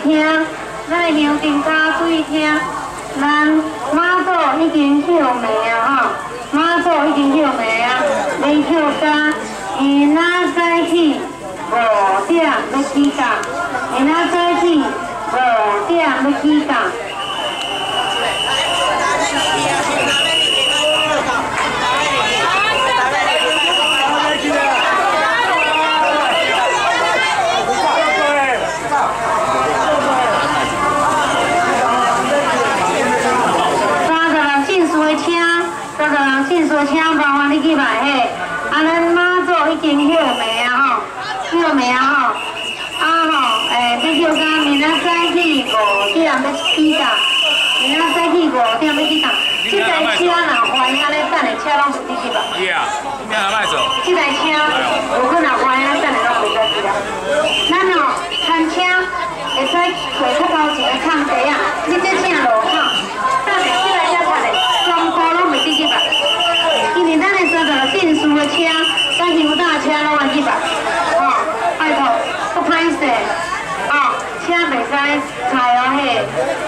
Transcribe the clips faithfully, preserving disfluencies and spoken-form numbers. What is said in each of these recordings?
听，咱的乡镇家注意听，咱妈祖已经休眠啊吼，妈祖已经休眠啊，未休假，明仔早起五点要起工，明仔早起五点要起工。 进所请麻烦你去买迄，啊，咱妈祖已经休眠啊吼，休眠啊吼，啊吼，诶，要休假，明仔早起五点要起工，明仔早起五点要起工。这台车若坏，安尼等的车拢袂得去吧？ 是啊，咩也卖做？ 这台车有可能坏，安尼等的拢袂得去啦。咱哦，餐车会使坐较头前的空地啊，你这正路口，等下这台车等的全部拢袂得去吧？ 因为咱的所有进出的车，甲油大车拢会去吧，吼，拜托，不歹势，哦，车袂使开哦嘿。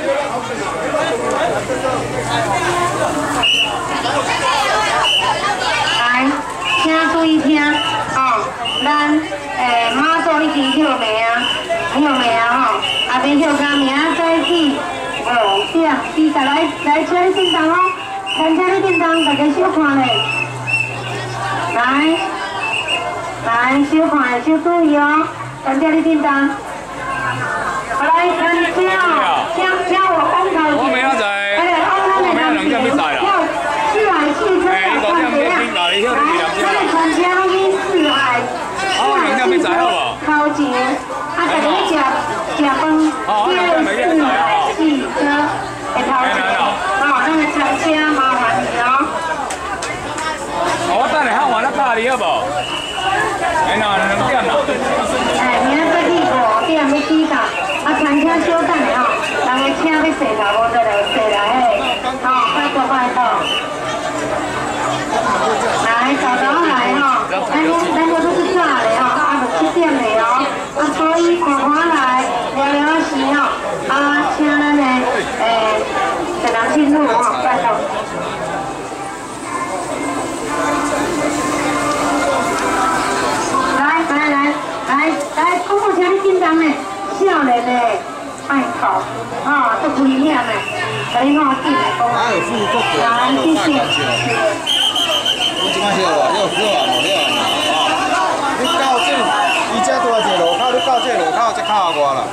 来，请注意听，哦，咱诶妈祖已经休眠啊，休眠啊吼，啊未休假，明仔早起五点起工来来车你进档哦。 参加你叮当，大家小看嘞，来，来小看的小注意哦，参加你叮当，来参加哦，请请我光头姐，哎呀，光头的男士，跳四海汽车要参加，来，咱的参加拢去四海，四海汽车头前，啊，大家去食食饭，叫四海汽车的头前，哦，咱的参加麻烦你哦。 我等下较晚咧打你好无？哎呐，两点啦。 哎，明仔早起五点要起工，啊，餐车小等的吼，人个车要坐头无再来坐来嘿，吼，拜托拜托。来，早早来吼，咱咱个都是早的吼，啊，就七点的哦，啊，所以看看来聊聊时吼，啊，请咱的诶，十人进入吼，拜托。 来来来来来，公布车你紧张嘞，少年嘞，爱考，啊，都危险嘞，给你看进来讲。 还有副作用， 来，谢谢。 你即摆晓啊，你有晓啊，无晓啊？你到这，伊遮大一个路口，你到这路口才靠我啦。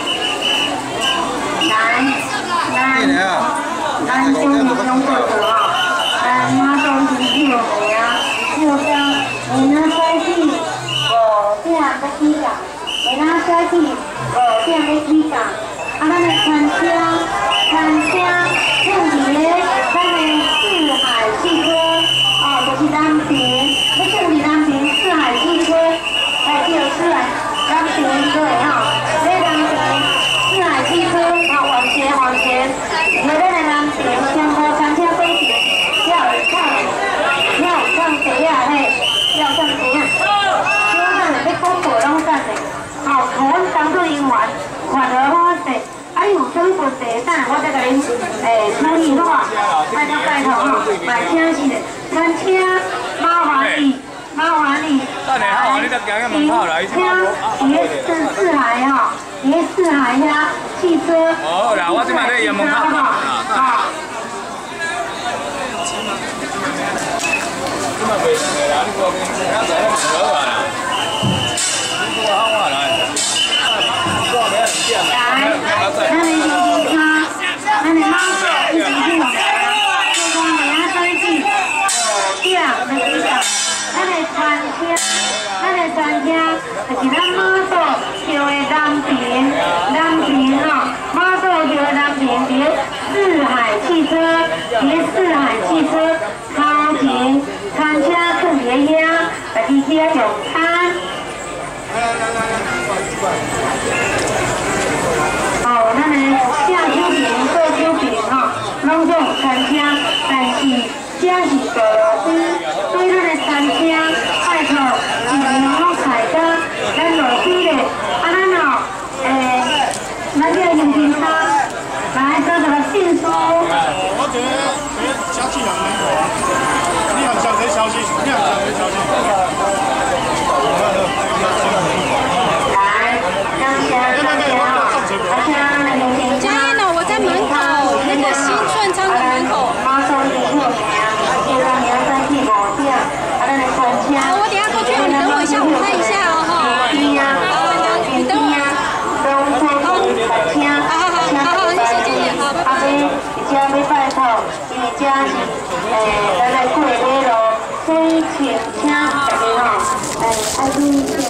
来，咱咱兄弟兄弟伙啊，咱妈祖是有名啊，有名，你那在地。 五点要起工，明仔早起五点要起工。啊，咱的餐车，餐车向伫咧咱的四海汽车，哦，就是南平，要向伫南平四海汽车，哎，对，四海南平对吼，咧南平四海汽车，啊，往前往前，在咱的南平先坡餐车对面，要上要上谁啊？嘿，要上谁啊？ 要讲无拢等的，吼，互阮当做因缘，看到好势，啊，你有啥物问题，等下我再甲恁诶处理好啊，拜托拜托吼，来请是的，餐车麻烦你，麻烦你，来，请请四四海吼，伫四海遐汽车， 哦，啦，我即摆咧营门口啦， 哈。 即摆袂用个啦，你过去明仔载咱唔好啊啦。 来，咱的小金卡，咱的妈祖一直去用，就讲明仔早起五点要起工，咱的餐车，咱的餐车就是咱妈祖叫的南平，南平吼，妈祖叫的南平，伫四海汽车，伫四海汽车头前餐车放伫遐，家己去遐用餐。 哦，咱的下手平、做手平吼，拢总有餐车，但是这是道路边，所以咱的餐车拜托尽量拢开到咱路边的，啊咱哦信书。 我觉得觉得嘉庆人没有，你很想谁消息？你很想谁消息？